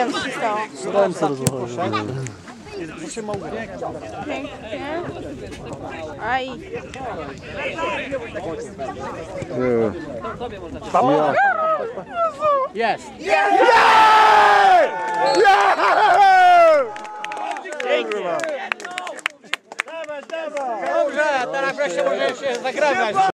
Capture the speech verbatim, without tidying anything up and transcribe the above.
wiem, co się stało. Ręce rozłożyłem. Pięknie. Aj. Jest! Pięknie! Dobrze, teraz wreszcie może się zagrać.